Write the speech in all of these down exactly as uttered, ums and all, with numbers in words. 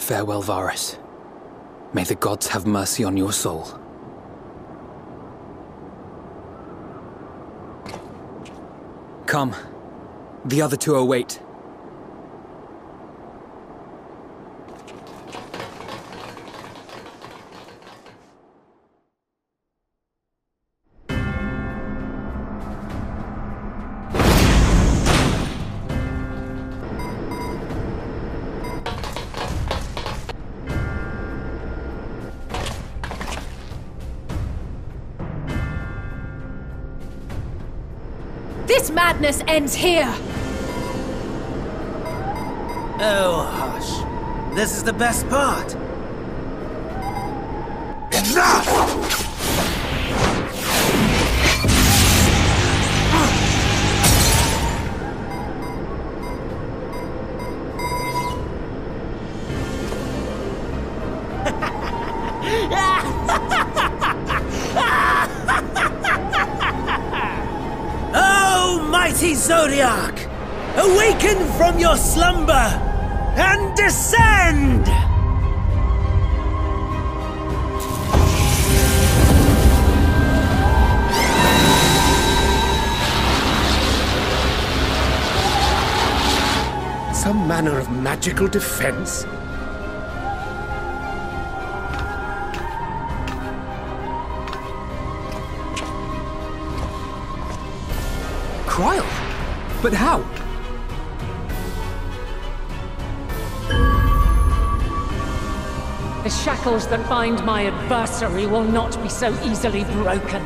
Farewell, Varus. May the gods have mercy on your soul. Come. The other two await. This madness ends here! Oh, hush. This is the best part. Enough! Mighty Zodiac, awaken from your slumber and descend! Some manner of magical defense? Krile? But how? The shackles that bind my adversary will not be so easily broken.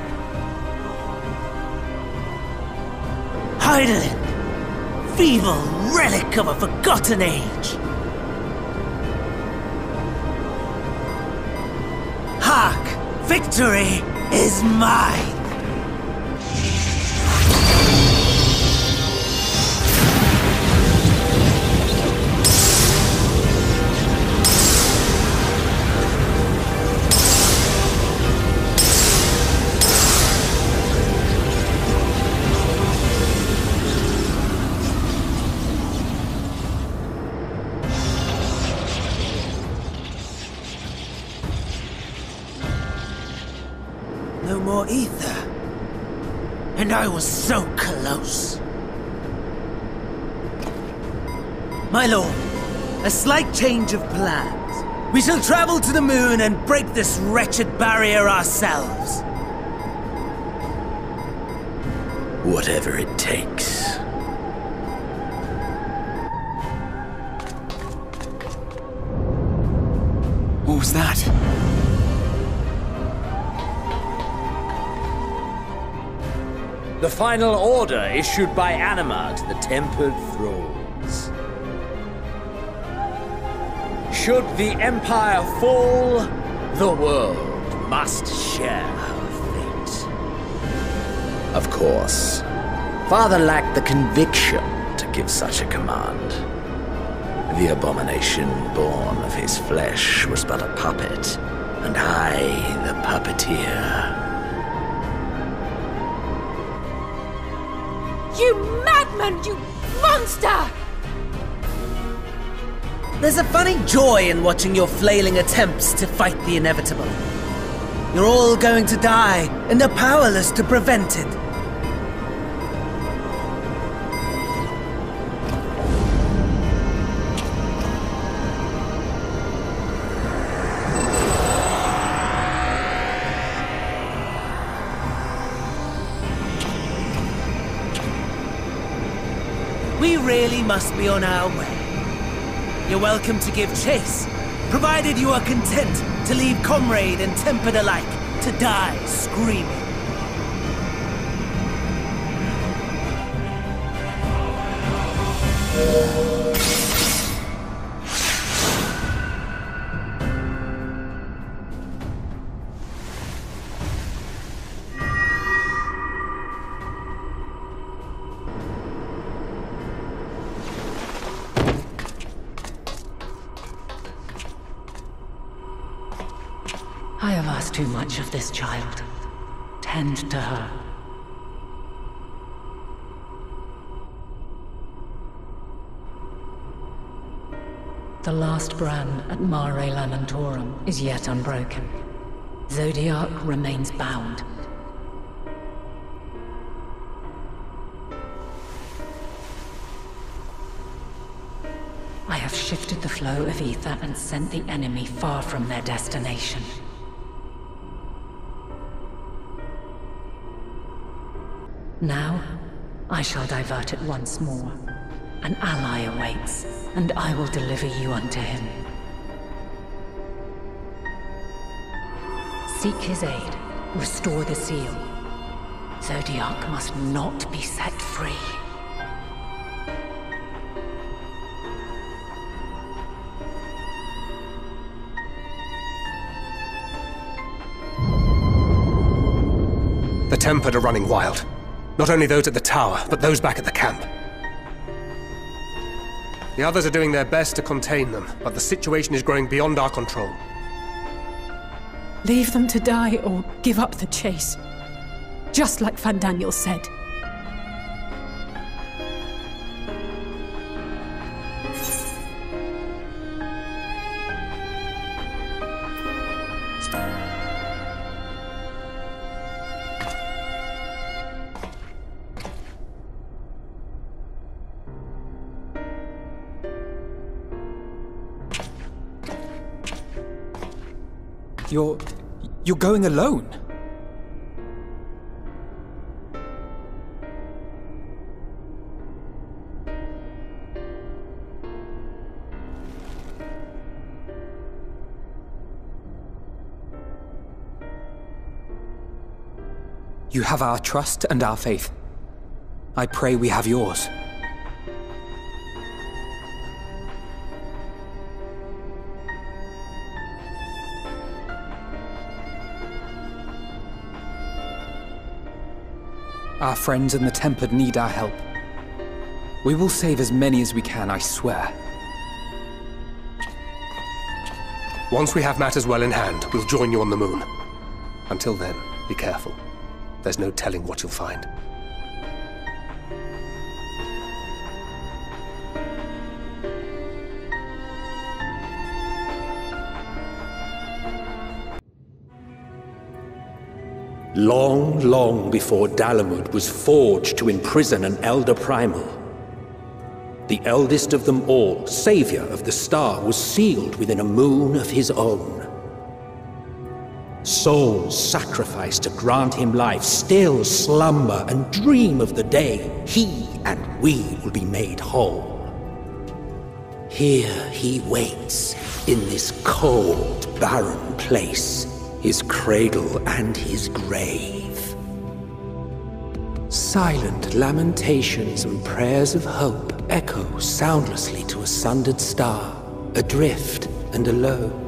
Hydaelyn! Feeble relic of a forgotten age! Hark! Victory is mine! No more ether. And I was so close. My lord, a slight change of plans. We shall travel to the moon and break this wretched barrier ourselves. Whatever it takes. What was that? The final order issued by Anima to the Tempered Thralls. Should the Empire fall, the world must share her fate. Of course. Father lacked the conviction to give such a command. The abomination born of his flesh was but a puppet, and I the puppeteer. You madman! You monster! There's a funny joy in watching your flailing attempts to fight the inevitable. You're all going to die, and they're powerless to prevent it. We really must be on our way. You're welcome to give chase, provided you are content to leave comrade and tempered alike to die screaming. I have asked too much of this child. Tend to her. The last brand at Mare Lamentorum is yet unbroken. Zodiark remains bound. I have shifted the flow of ether and sent the enemy far from their destination. Now, I shall divert it once more. An ally awaits, and I will deliver you unto him. Seek his aid. Restore the seal. Zodiark must not be set free. The Tempered are running wild. Not only those at the tower, but those back at the camp. The others are doing their best to contain them, but the situation is growing beyond our control. Leave them to die or give up the chase. Just like Fandaniel said. You're... you're going alone? You have our trust and our faith. I pray we have yours. Our friends in the Tempered need our help. We will save as many as we can, I swear. Once we have matters well in hand, we'll join you on the moon. Until then, be careful. There's no telling what you'll find. Long, long before Dalamud was forged to imprison an Elder Primal, the eldest of them all, savior of the star, was sealed within a moon of his own. Souls sacrificed to grant him life still slumber and dream of the day he and we will be made whole. Here he waits, in this cold, barren place, his cradle and his grave. Silent lamentations and prayers of hope echo soundlessly to a sundered star, adrift and alone.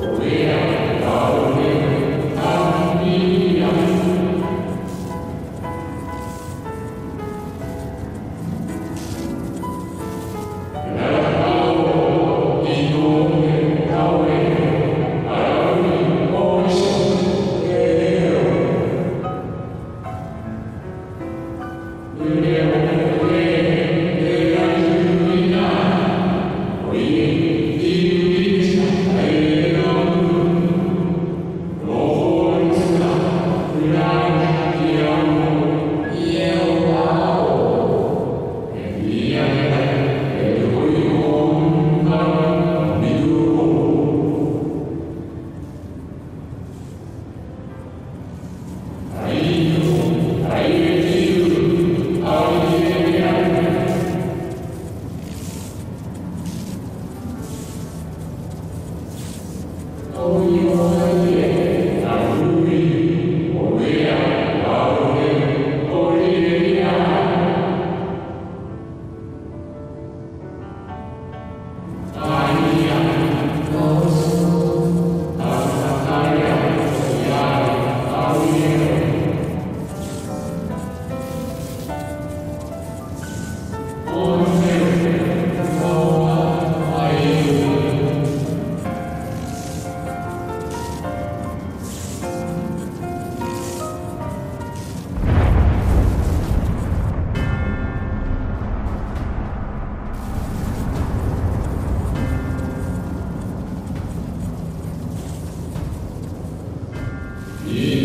Yeah.